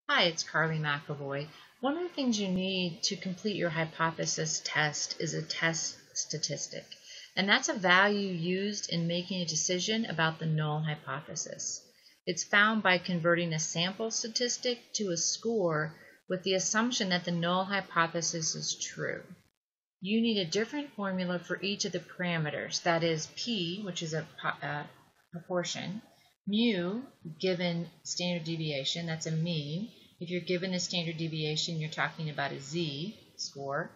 Hi, it's Carly McAvoy. One of the things you need to complete your hypothesis test is a test statistic, and that's a value used in making a decision about the null hypothesis. It's found by converting a sample statistic to a score with the assumption that the null hypothesis is true. You need a different formula for each of the parameters, that is p, which is a proportion, mu, given standard deviation, that's a mean. If you're given a standard deviation, you're talking about a z-score.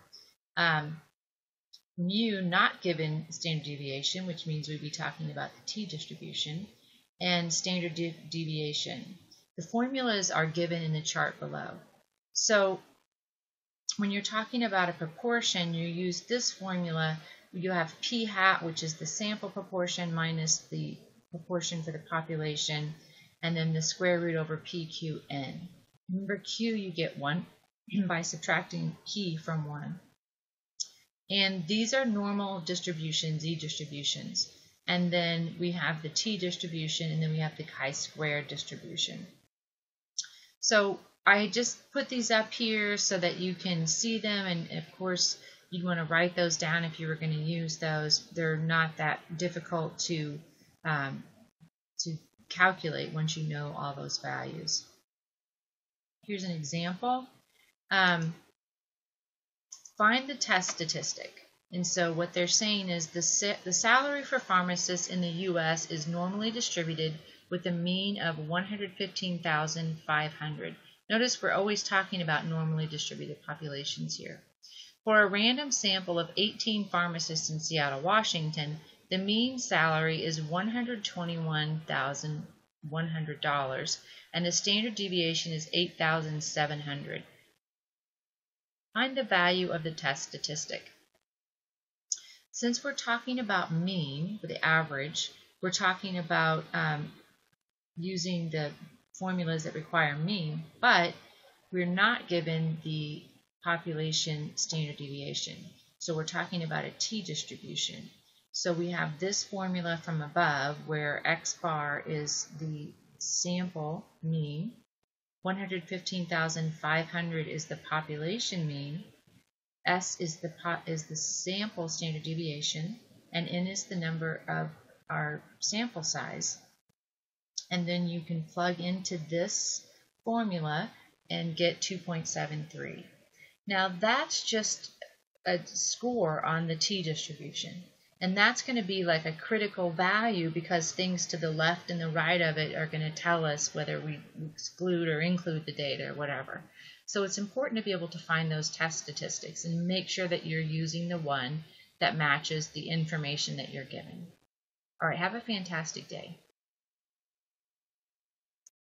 Mu not given standard deviation, which means we'd be talking about the t-distribution, and standard deviation. The formulas are given in the chart below. So when you're talking about a proportion, you use this formula. You have p hat, which is the sample proportion minus the proportion for the population, and then the square root over pqn. Remember, q you get 1 by subtracting p from 1. And these are normal distributions, z-distributions. And then we have the t-distribution, and then we have the chi-square distribution. So I just put these up here so that you can see them, and of course you'd want to write those down if you were going to use those. They're not that difficult to calculate once you know all those values. Here's an example. Find the test statistic. And so what they're saying is the salary for pharmacists in the U.S. is normally distributed with a mean of 115,500. Notice we're always talking about normally distributed populations here. For a random sample of 18 pharmacists in Seattle, Washington, the mean salary is $121,100, and the standard deviation is 8,700. Find the value of the test statistic. Since we're talking about mean, for the average, we're talking about using the formulas that require mean, but we're not given the population standard deviation. So we're talking about a t-distribution. So we have this formula from above where x bar is the sample mean, 115,500 is the population mean, s is the sample standard deviation, and n is the number of our sample size. And then you can plug into this formula and get 2.73. Now that's just a score on the t-distribution. And that's going to be like a critical value because things to the left and the right of it are going to tell us whether we exclude or include the data or whatever. So it's important to be able to find those test statistics and make sure that you're using the one that matches the information that you're given. All right, have a fantastic day.